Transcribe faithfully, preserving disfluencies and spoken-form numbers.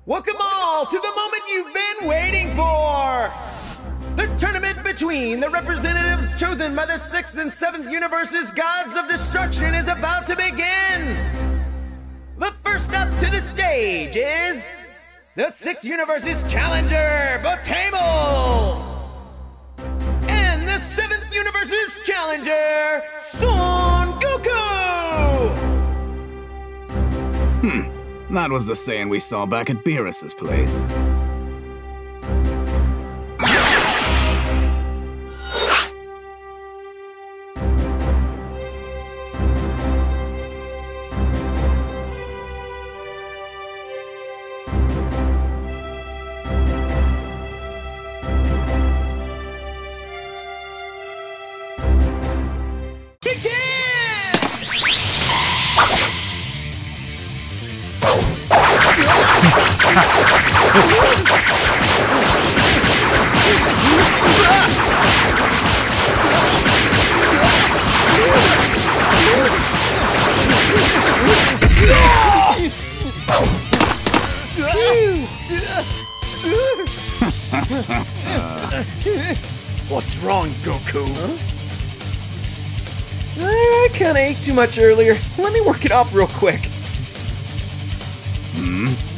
Welcome all to the moment you've been waiting for! The tournament between the representatives chosen by the sixth and seventh universe's gods of destruction is about to begin! The first up to the stage is the sixth universe's challenger, Botamo! And the seventh universe's challenger, Son Goku! Hmm. That was the saying we saw back at Beerus's place. What's wrong, Goku? Huh? I kinda ate too much earlier. Let me work it off real quick. Hmm?